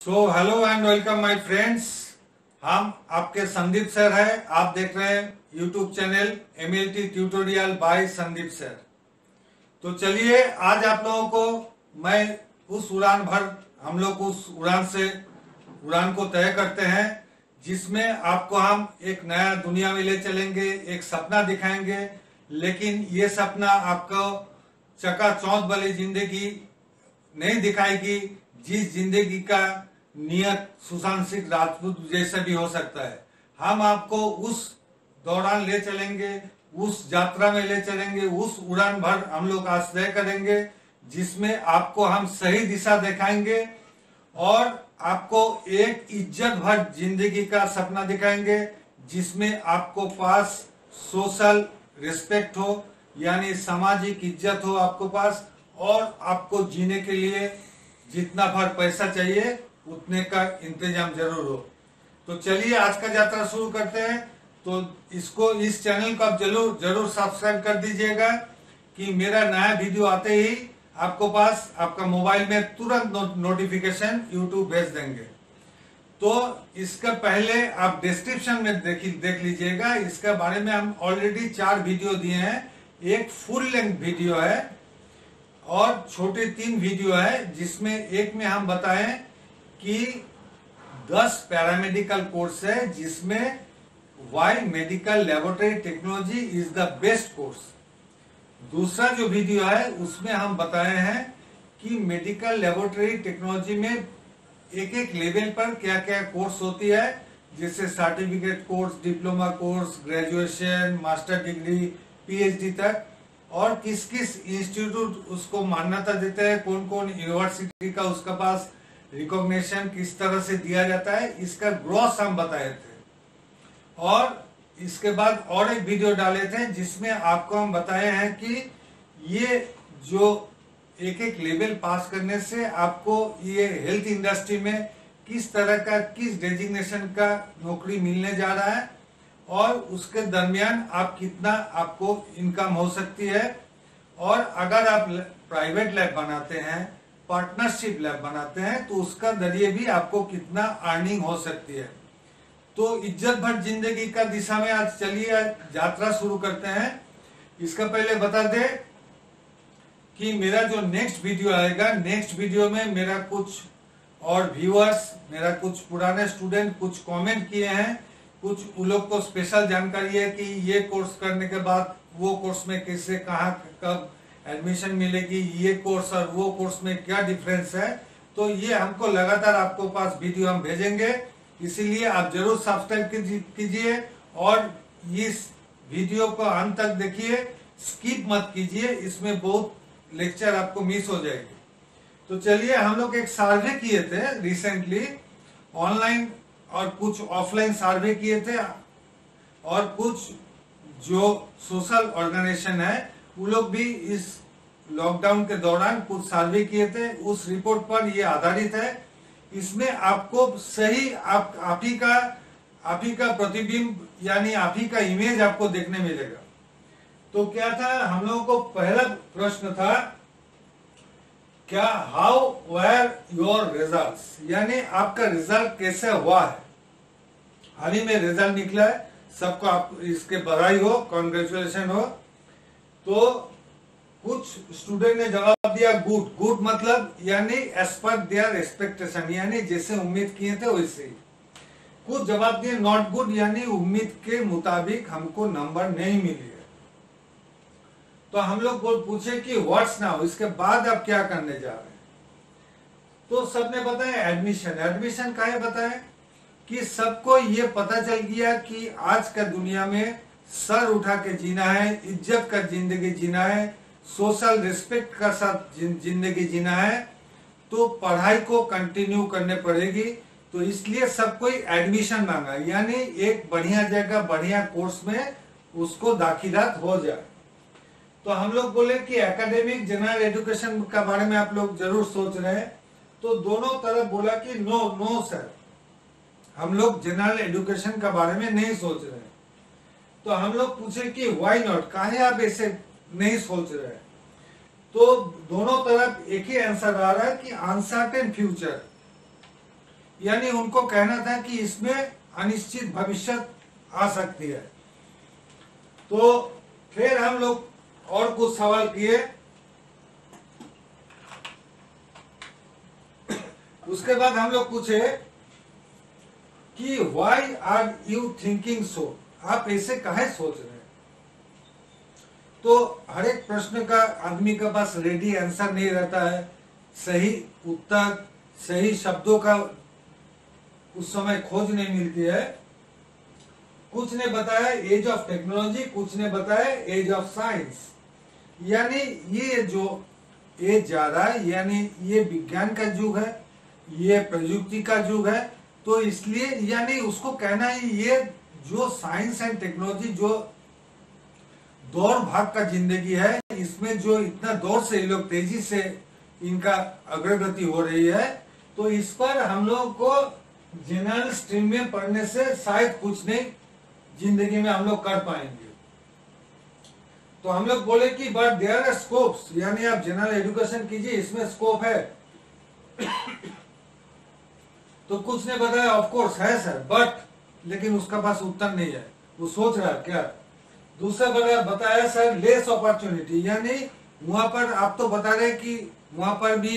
So hello and welcome my friends. हम आपके Sandeep sir है। आप देख रहे हैं YouTube channel MLT tutorial by Sandeep sir. तो चलिए आज आप लोगों को मैं उस उड़ान भर हम लोग उस उड़ान को तय करते हैं जिसमें आपको हम एक नया दुनिया में ले चलेंगे, एक सपना दिखाएंगे। लेकिन ये सपना आपको चकाचौंध वाली जिंदगी नहीं दिखाएगी, जिस जिंदगी का नियत सुशांत सिंह राजपूत जैसा भी हो सकता है। हम आपको उस दौरान ले चलेंगे, उस यात्रा में ले चलेंगे, उस उड़ान भर हम लोग आज तय करेंगे जिसमें आपको हम सही दिशा दिखाएंगे और आपको एक इज्जत भर जिंदगी का सपना दिखाएंगे जिसमें आपको पास सोशल रिस्पेक्ट हो, यानी सामाजिक इज्जत हो आपको पास, और आपको जीने के लिए जितना भर पैसा चाहिए उतने का इंतजाम जरूर हो। तो चलिए आज का यात्रा शुरू करते हैं। तो इस चैनल को आप जरूर सब्सक्राइब कर दीजिएगा कि मेरा नया वीडियो आते ही आपको पास आपका मोबाइल में तुरंत नोटिफिकेशन यूट्यूब भेज देंगे। तो इसका पहले आप डिस्क्रिप्शन में देख लीजिएगा। इसके बारे में हम ऑलरेडी 4 वीडियो दिए हैं। एक फुल लेंथ वीडियो है और छोटे 3 वीडियो है, जिसमें एक में हम बताएं कि 10 पैरामेडिकल कोर्स है जिसमें why medical laboratory technology is the best course. दूसरा जो वीडियो है उसमें हम बताए हैं कि मेडिकल लेबोरेटरी टेक्नोलॉजी में एक एक लेवल पर क्या क्या कोर्स होती है, जैसे certificate course, diploma course, graduation, master degree, PhD तक, और किस किस इंस्टीट्यूट उसको मान्यता देते हैं, कौन कौन यूनिवर्सिटी का उसका पास रिकॉग्निशन किस तरह से दिया जाता है, इसका ग्रॉस हम बताए थे। और इसके बाद और एक वीडियो डाले थे जिसमें आपको हम बताए हैं कि ये जो एक एक लेवल पास करने से आपको ये हेल्थ इंडस्ट्री में किस तरह का किस डेजिग्नेशन का नौकरी मिलने जा रहा है और उसके दरमियान आप कितना आपको इनकम हो सकती है, और अगर आप प्राइवेट लैब बनाते हैं, पार्टनरशिप लैब बनाते हैं, तो उसका जरिए भी आपको कितना अर्निंग हो सकती है। तो इज्जत भर जिंदगी का दिशा में आज चलिए यात्रा शुरू करते हैं। इसका पहले बता दे कि मेरा जो नेक्स्ट वीडियो आएगा, नेक्स्ट वीडियो में मेरा कुछ और व्यूअर्स, मेरा कुछ पुराने स्टूडेंट कुछ कमेंट किए हैं, कुछ उन लोग को स्पेशल जानकारी है कि ये कोर्स करने के बाद वो कोर्स में कैसे कहाँ कब एडमिशन मिलेगी, ये कोर्स और वो कोर्स में क्या डिफरेंस है। तो ये हमको लगातार आपको पास वीडियो हम भेजेंगे, इसीलिए आप जरूर सब्सक्राइब कीजिए और इस वीडियो को अंत तक देखिए, स्किप मत कीजिए, इसमें बहुत लेक्चर आपको मिस हो जाएगी। तो चलिए, हम लोग एक सर्वे किए थे रिसेंटली ऑनलाइन और कुछ ऑफलाइन सर्वे किए थे, और कुछ जो सोशल ऑर्गेनाइजेशन है वो लोग भी इस लॉकडाउन के दौरान कुछ सर्वे किए थे। उस रिपोर्ट पर ये आधारित है। इसमें आपको सही आप ही का प्रतिबिंब, यानी आप ही का इमेज आपको देखने मिलेगा। तो क्या था, हम लोगों को पहला प्रश्न था क्या हाउ वेयर योर रिजल्ट्स, यानी आपका रिजल्ट कैसे हुआ है। हाल ही में रिजल्ट निकला है, सबको आप इसके बधाई हो, कॉन्ग्रेचुलेशन हो। तो कुछ स्टूडेंट ने जवाब दिया गुड। गुड मतलब यानी एज पर देयर एक्सपेक्टेशन, यानी जैसे उम्मीद किए थे वैसे ही। कुछ जवाब दिए नॉट गुड, यानी उम्मीद के मुताबिक हमको नंबर नहीं मिली है। तो हम लोग पूछे कि व्हाट्स नाउ, इसके बाद आप क्या करने जा रहे हैं। तो सबने बताया एडमिशन। एडमिशन काहे बताया कि सबको ये पता चल गया कि आज का दुनिया में सर उठा के जीना है, इज्जत का जिंदगी जीना है, सोशल रिस्पेक्ट का साथ जिंदगी जीना है, तो पढ़ाई को कंटिन्यू करने पड़ेगी। तो इसलिए सब कोई एडमिशन मांगा, यानी एक बढ़िया जगह बढ़िया कोर्स में उसको दाखिलात हो जाए। तो हम लोग बोले कि एकेडमिक जनरल एजुकेशन का बारे में आप लोग जरूर सोच रहे हैं। तो दोनों तरफ बोला कि नो सर, हम लोग जनरल एजुकेशन का बारे में नहीं सोच रहे। तो हम लोग पूछे कि व्हाई नॉट, काहे आप ऐसे नहीं सोच रहे। तो दोनों तरफ एक ही आंसर आ रहा है कि अनसर्टेन फ्यूचर, यानी उनको कहना था कि इसमें अनिश्चित भविष्य आ सकती है। तो फिर हम लोग और कुछ सवाल किए, उसके बाद हम लोग पूछे कि why are you thinking so, आप ऐसे काहे सोच रहे हैं। तो हर एक प्रश्न का आदमी के पास रेडी आंसर नहीं रहता है, सही उत्तर सही शब्दों का उस समय खोज नहीं मिलती है। कुछ ने बताया एज ऑफ टेक्नोलॉजी, कुछ ने बताया एज ऑफ साइंस, यानी ये जो एज जा रहा है यानी ये विज्ञान का युग है, ये प्रयुक्ति का युग है। तो इसलिए यानी उसको कहना है ये जो साइंस एंड टेक्नोलॉजी जो दौड़ भाग का जिंदगी है, इसमें जो इतना दौर से ये लोग तेजी से इनका अग्रगति हो रही है, तो इस पर हम लोग को जनरल स्ट्रीम में पढ़ने से शायद कुछ नहीं जिंदगी में हम लोग कर पाएंगे। तो हम लोग बोले कि बट देयर आर स्कोप्स, यानी आप जनरल एजुकेशन कीजिए, इसमें स्कोप है। तो कुछ ने बताया ऑफ कोर्स है सर, बट लेकिन उसका पास उत्तर नहीं है, वो सोच रहा है क्या। दूसरा बताया सर लेस अपॉर्चुनिटी, यानी वहां पर आप तो बता रहे कि वहां पर भी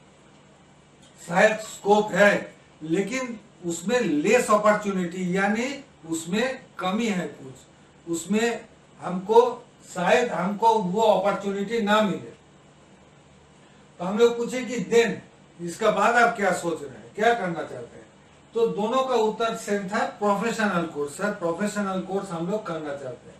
शायद स्कोप है, लेकिन उसमें लेस अपॉर्चुनिटी यानी उसमें कमी है कुछ, उसमें हमको शायद हमको वो अपॉर्चुनिटी ना मिले। तो हम लोग पूछे कि देन इसका बाद आप क्या सोच रहे हैं, क्या करना चाहते हैं। तो दोनों का उत्तर सेम था, professional course. Sir professional course हम लोग करना चाहते हैं।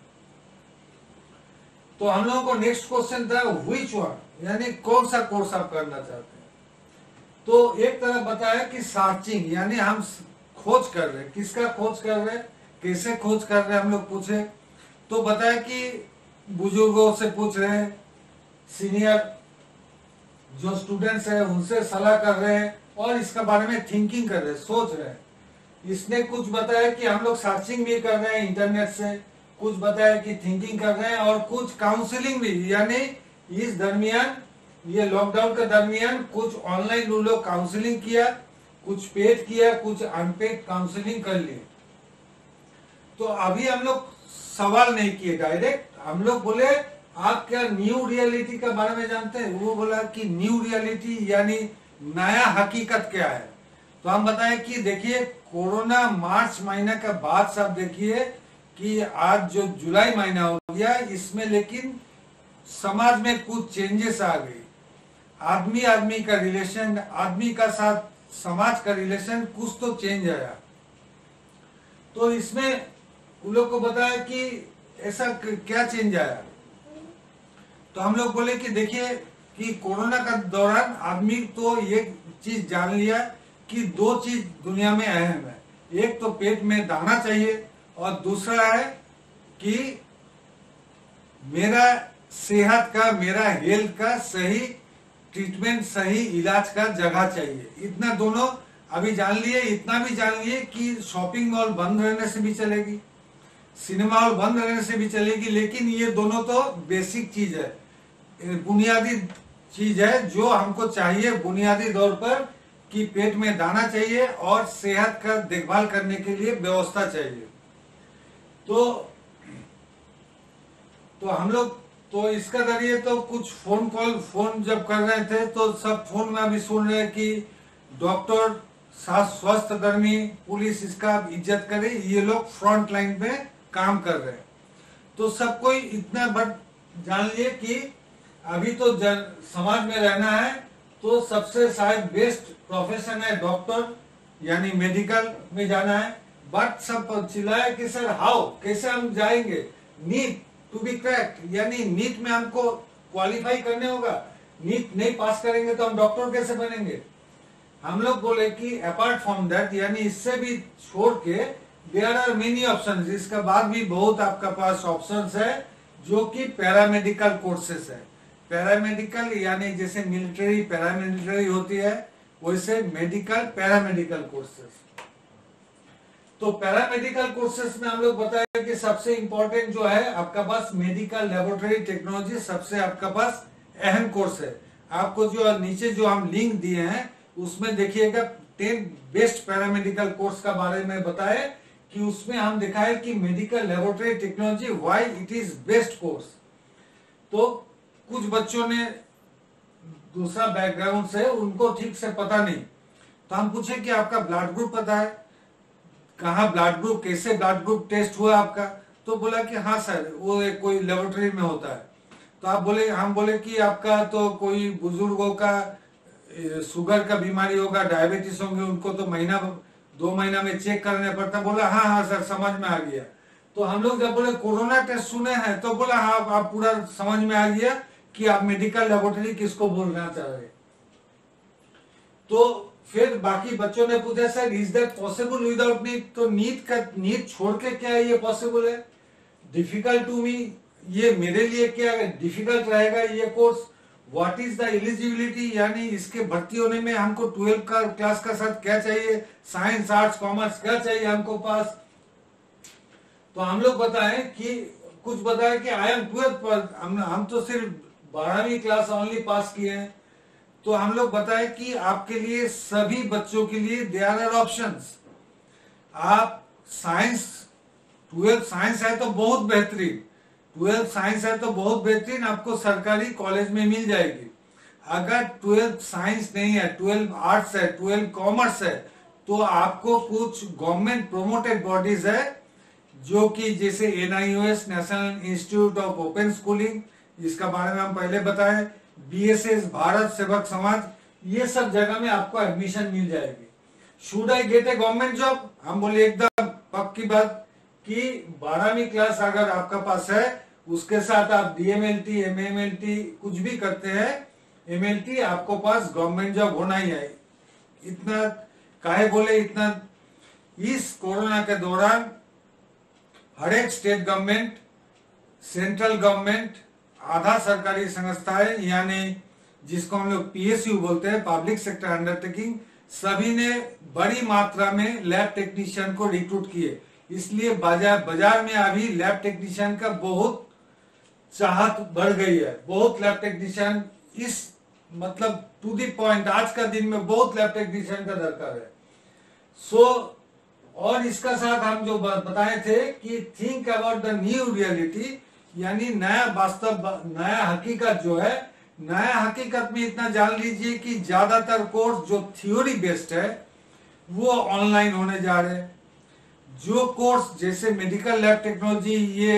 तो हम लोगों को नेक्स्ट क्वेश्चन था व्हिच वन, यानी कौन सा कोर्स आप करना चाहते हैं। तो एक तरफ बताया कि सर्चिंग, यानी हम खोज कर रहे हैं, किसका खोज कर रहे हैं, कैसे खोज कर रहे हैं, हम लोग पूछे। तो बताया कि बुजुर्गों से पूछ रहे हैं, सीनियर जो स्टूडेंट्स है उनसे सलाह कर रहे हैं और इसके बारे में थिंकिंग कर रहे हैं, सोच रहे हैं। इसने कुछ बताया कि हम लोग सर्चिंग भी कर रहे हैं इंटरनेट से, कुछ बताया कि थिंकिंग कर रहे हैं और कुछ काउंसलिंग भी, यानी इस दरमियान ये लॉकडाउन के दरमियान कुछ ऑनलाइन लोग काउंसलिंग किया, कुछ पेड किया, कुछ अनपेड काउंसलिंग कर लिए। तो अभी हम लोग सवाल नहीं किए डायरेक्ट, हम लोग बोले आप क्या न्यू रियलिटी के बारे में जानते हैं। वो बोला कि न्यू रियलिटी यानी नया हकीकत क्या है। तो हम बताए कि देखिए कोरोना मार्च महीना के बाद सब देखिए कि आज जो जुलाई महीना हो गया, इसमें लेकिन समाज में कुछ चेंजेस आ गई। आदमी आदमी का रिलेशन, आदमी का साथ समाज का रिलेशन कुछ तो चेंज आया। तो इसमें उन लोग को बताया कि ऐसा क्या चेंज आया। तो हम लोग बोले कि देखिए कि कोरोना का दौरान आदमी तो ये चीज जान लिया कि दो चीज दुनिया में अहम है, एक तो पेट में दाना चाहिए और दूसरा है कि मेरा सेहत का, मेरा हेल्थ का सही ट्रीटमेंट, सही इलाज का जगह चाहिए। इतना दोनों अभी जान लिए। इतना भी जान लिए कि शॉपिंग मॉल बंद रहने से भी चलेगी, सिनेमा हॉल बंद रहने से भी चलेगी, लेकिन ये दोनों तो बेसिक चीज है, बुनियादी चीज है जो हमको चाहिए बुनियादी तौर पर, कि पेट में दाना चाहिए और सेहत का देखभाल करने के लिए व्यवस्था चाहिए। तो हम लोग तो इसका जरिए तो कुछ फोन जब कर रहे थे तो सब फोन में अभी सुन रहे कि डॉक्टर, स्वास्थ्य कर्मी, पुलिस इसका इज्जत करे, ये लोग फ्रंट लाइन पे काम कर रहे हैं। तो सब कोई इतना बट जान लिए कि अभी तो समाज में रहना है तो सबसे शायद बेस्ट प्रोफेशन है डॉक्टर, यानी मेडिकल में जाना है। बट सब चिल्लाए कि सर हाउ, कैसे हम जाएंगे, नीट टू बी क्रैक्ड, यानी नीट में हमको क्वालिफाई करने होगा, नीट नहीं पास करेंगे तो हम डॉक्टर कैसे बनेंगे। हम लोग बोले कि अपार्ट फ्रॉम दैट, यानी इससे भी छोड़ के देयर आर मेनी ऑप्शंस, इसका बाद भी बहुत आपका पास ऑप्शंस है जो कि पैरामेडिकल कोर्सेस है। पैरामेडिकल यानी जैसे मिलिट्री पैरामिलिट्री होती है, वैसे मेडिकल पैरामेडिकल कोर्सेस। तो पैरामेडिकल कोर्सेस में हम लोग बताया कि सबसे इंपॉर्टेंट जो है आपका पास मेडिकल लेबोरेटरी टेक्नोलॉजी, सबसे आपका पास अहम कोर्स है। आपको जो नीचे जो हम लिंक दिए हैं उसमें देखिएगा 10 बेस्ट पैरामेडिकल कोर्स का बारे में बताए कि उसमें हम दिखाए कि medical laboratory technology why it is best course. तो कुछ बच्चों ने दूसरा बैकग्राउंड से उनको ठीक से पता नहीं, तो हम पूछे कि आपका ब्लड ग्रुप पता है, कहाँ ब्लड ग्रुप, कैसे ब्लड ग्रुप टेस्ट हुआ आपका? तो बोला कि हाँ सर वो कोई लेबोरेटरी में होता है। तो हम बोले कि आपका तो कोई बुजुर्गों का शुगर का बीमारी होगा, डायबिटीज होंगे, उनको तो 2 महीना में चेक करने पड़ता। बोला हाँ हाँ सर समझ में आ गया। तो हम लोग जब बोले कोरोना टेस्ट सुने हैं, तो बोला हाँ आप पूरा समझ में आ गया कि आप मेडिकल लेबोरेटरी किसको बोलना चाह रहे। तो फिर बाकी बच्चों ने पूछा sir is that possible without NEET? तो नीट छोड़ के क्या ये पॉसिबल है? डिफिकल्ट टू मी, ये मेरे लिए क्या डिफिकल्ट रहेगा ये course? What is the eligibility, यानी इसके भर्ती होने में हमको 12 का क्लास का साथ क्या चाहिए, साइंस आर्ट्स कॉमर्स क्या चाहिए हमको पास? तो हम लोग बताएं कि कुछ बताए कि आई एम 12 पर, हम तो सिर्फ 12वीं क्लास ओनली पास किए हैं। तो हम लोग बताए कि आपके लिए सभी बच्चों के लिए देयर आर ऑप्शंस। आप साइंस 12 साइंस है तो बहुत बेहतरीन, 12 साइंस है तो बहुत बेहतरीन, आपको सरकारी कॉलेज में मिल जाएगी। अगर 12 साइंस नहीं है, 12 आर्ट्स है, 12 कॉमर्स है, तो आपको कुछ गवर्नमेंट प्रोमोटेड बॉडीज है जो कि जैसे NIOS national institute of open schooling, जिसका बारे में हम पहले बताए, BSS भारत सेवक समाज, ये सब जगह में आपको एडमिशन मिल जाएगी। Should I get a government job? हम बोले एकदम पक्की बात कि 12वीं क्लास अगर आपका पास है, उसके साथ आप DMLT MMLT कुछ भी करते हैं, MLT आपको पास गवर्नमेंट जॉब होना ही है। इतना काहे बोले, इतना इस कोरोना के दौरान हर एक स्टेट गवर्नमेंट, सेंट्रल गवर्नमेंट, आधा सरकारी संस्थाएं यानी जिसको हम लोग PSU बोलते हैं, पब्लिक सेक्टर अंडरटेकिंग, सभी ने बड़ी मात्रा में लैब टेक्नीशियन को रिक्रूट किए। इसलिए बाजार में अभी लैब टेक्नीशियन का बहुत चाहत बढ़ गई है। बहुत लैब टेक्नीशियन, इस मतलब टू दी पॉइंट आज का दिन में बहुत लैब टेक्नीशियन का दरकार है। सो और इसका साथ हम जो बताए थे कि think about the new reality, यानी नया वास्तव, नया हकीकत जो है, नया हकीकत में इतना जान लीजिए कि ज्यादातर कोर्स जो थ्योरी बेस्ड है वो ऑनलाइन होने जा रहे हैं। जो कोर्स जैसे मेडिकल लैब टेक्नोलॉजी, ये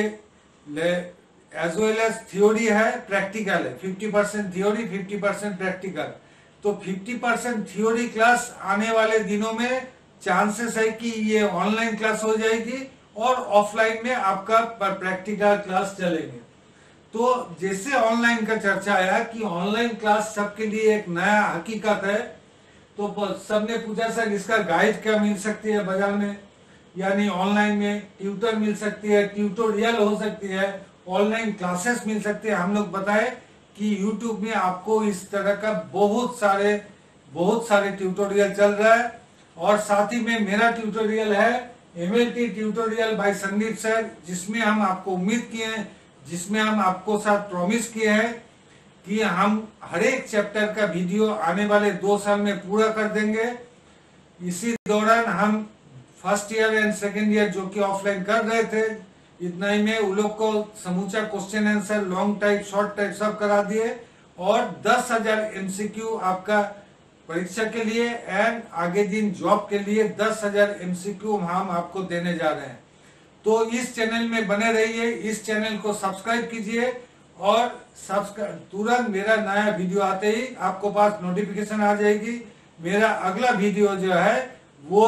एज वेल एज थ्योरी है, प्रैक्टिकल है, 50% थ्योरी 50% प्रैक्टिकल। तो 50% थ्योरी क्लास आने वाले दिनों में चांसेस है कि ये ऑनलाइन क्लास हो जाएगी और ऑफलाइन में आपका प्रैक्टिकल क्लास चलेंगे। तो जैसे ऑनलाइन का चर्चा आया कि ऑनलाइन क्लास सबके लिए एक नया हकीकत है, तो सबने पूछा सर इसका गाइड क्या मिल सकती है बाजार में, यानी ऑनलाइन में ट्यूटर मिल सकती है, ट्यूटोरियल हो सकती है, ऑनलाइन क्लासेस मिल सकती है। हम लोग बताए कि YouTube में आपको इस तरह का बहुत सारे ट्यूटोरियल चल रहा है। और साथ ही में मेरा ट्यूटोरियल है MLT tutorial by Sandeep sir, जिसमें हम आपको उम्मीद किए हैं, जिसमें हम आपको साथ प्रॉमिस किए हैं कि हम हर एक चैप्टर का वीडियो आने वाले 2 साल में पूरा कर देंगे। इसी दौरान हम first year and second year जो कि ऑफलाइन कर रहे थे, इतना ही में उन लोग को समूचा question answer long type short type सब करा दिए और 10,000 MCQ आपका परीक्षा के लिए एंड आगे दिन जॉब के लिए 10,000 MCQ हम आपको देने जा रहे हैं। तो इस चैनल में बने रहिए, इस चैनल को सब्सक्राइब कीजिए और तुरंत मेरा नया वीडियो आते ही आपको पास नोटिफिकेशन आ जाएगी। मेरा अगला वीडियो जो है वो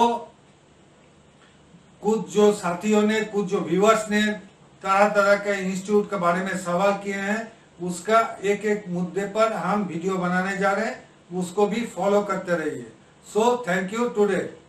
कुछ जो साथियों ने, कुछ जो व्यूअर्स ने तरह तरह के इंस्टीट्यूट के बारे में सवाल किए हैं, उसका एक एक मुद्दे पर हम वीडियो बनाने जा रहे हैं, उसको भी फॉलो करते रहिए। So thank you today.